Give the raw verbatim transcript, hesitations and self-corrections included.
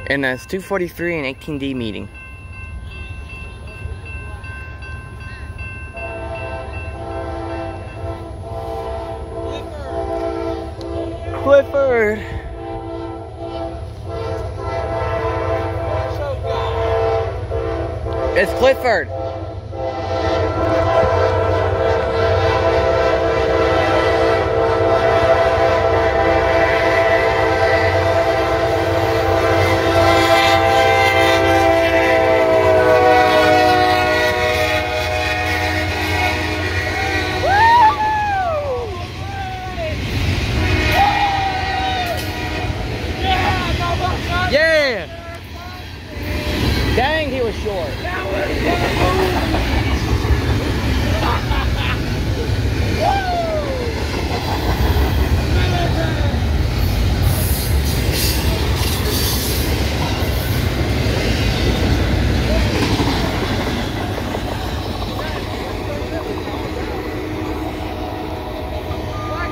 And that's two forty-three and eighteen D meeting. Clifford. It's Clifford. Yeah! Dang, he was short.